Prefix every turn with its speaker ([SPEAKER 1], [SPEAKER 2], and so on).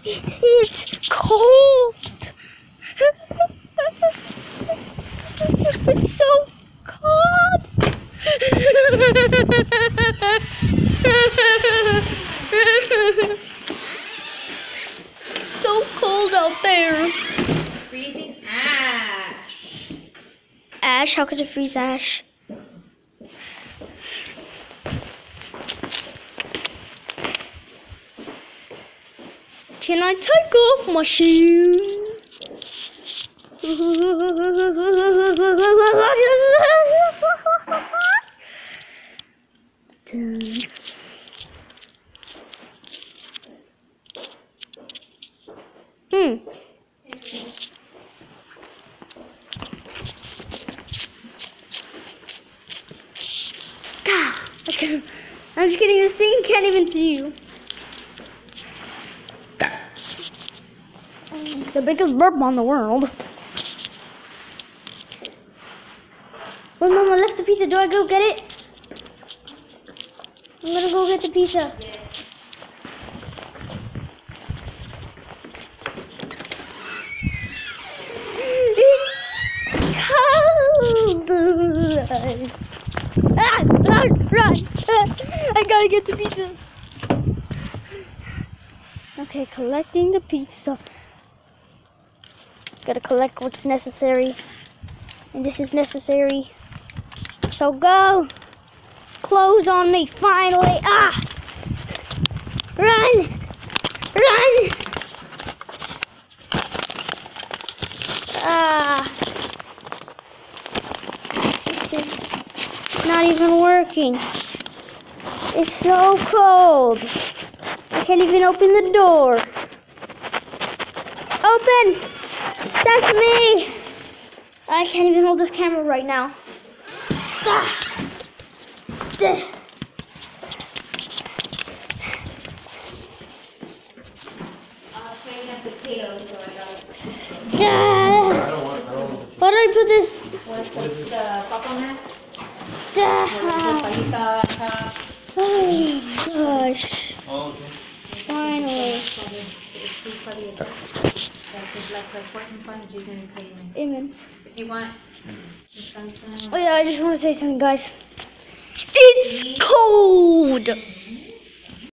[SPEAKER 1] It's cold. It's so cold. So cold out there.
[SPEAKER 2] Freezing ash.
[SPEAKER 1] Ash? How could it freeze ash? Can I take off my shoes? Done. I'm just kidding, this thing can't even see you. The biggest burp on the world. When Mama left the pizza, do I go get it? I'm gonna go get the pizza. It's cold. Run! I gotta get the pizza. Okay, collecting the pizza. Gotta collect what's necessary. And this is necessary. So go! Close on me, finally! Ah! Run! Run! Ah! This is not even working. It's so cold. I can't even open the door. Open! Sesame! I can't even hold this camera right now. Ah. Why do I put this?
[SPEAKER 2] What's the coconut?
[SPEAKER 1] Oh my gosh.
[SPEAKER 3] Oh, okay.
[SPEAKER 1] Finally. Amen.
[SPEAKER 2] If you want something.
[SPEAKER 1] Oh yeah, I just want to say something, guys. It's cold.